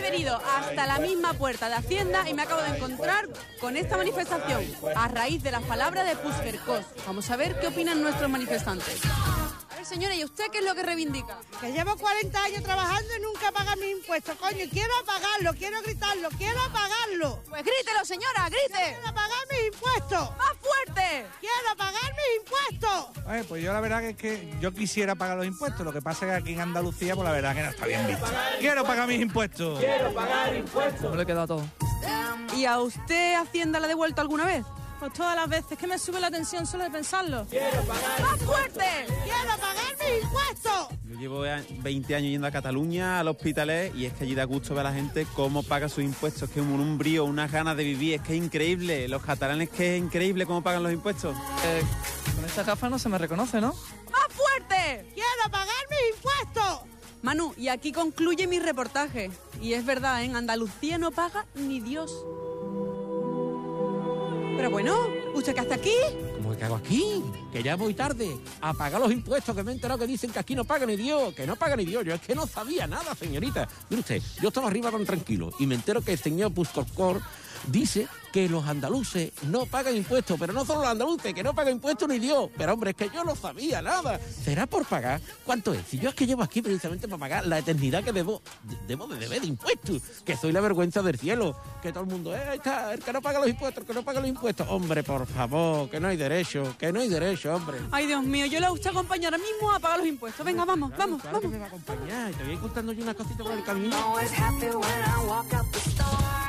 venido hasta la misma puerta de Hacienda y me acabo de encontrar con esta manifestación a raíz de las palabras de Puigcercós. Vamos a ver qué opinan nuestros manifestantes. A ver, señora, ¿y usted qué es lo que reivindica? Que llevo 40 años trabajando y nunca pagan mis impuestos, coño. Quiero pagarlo, quiero gritarlo, quiero pagarlo. Pues grítelo, señora, grite. Quiero pagar mis impuestos. ¡Más fuerte! Quiero pagar mis impuestos. Pues yo la verdad es que yo quisiera pagar los impuestos. Lo que pasa es que aquí en Andalucía, pues la verdad es que no está bien visto. Quiero pagar mis impuestos. Quiero pagar impuestos. Me lo he quedado todo. ¿Y a usted Hacienda la ha devuelto alguna vez? Pues todas las veces que me sube la tensión solo de pensarlo. Quiero pagar ¡Más fuerte! Quiero pagar mis impuestos. Yo llevo 20 años yendo a Cataluña, al Hospitalet, y es que allí da gusto ver a la gente cómo paga sus impuestos. Es que un brío, unas ganas de vivir, es que es increíble. Los catalanes, que es increíble cómo pagan los impuestos. Con esta gafa no se me reconoce, ¿no? ¡Más fuerte! Quiero pagar mis impuestos. Manu, y aquí concluye mi reportaje. Y es verdad, en Andalucía no paga ni Dios. Pero bueno, ¿usted qué hace aquí? ¿Cómo que hago aquí? Que ya voy tarde a pagar los impuestos, que me he enterado que dicen que aquí no paga ni Dios, que no paga ni Dios. Yo es que no sabía nada, señorita. Mire usted, yo estaba arriba tan tranquilo y me entero que el señor Puigcercós dice que los andaluces no pagan impuestos, pero no solo los andaluces, que no pagan impuestos ni Dios. Pero hombre, es que yo no sabía nada. ¿Será por pagar? ¿Cuánto es? Si yo es que llevo aquí precisamente para pagar la eternidad que debo de deber de impuestos, que soy la vergüenza del cielo, que todo el mundo, ahí está, el que no paga los impuestos, el que no paga los impuestos. Hombre, por favor, que no hay derecho, hombre. Ay, Dios mío, yo la voy a acompañar ahora mismo a pagar los impuestos. Venga, vamos, vamos, Claro vamos. que me va a acompañar y te voy a ir contando yo unas cositas por el camino. Always happy when I walk out the store.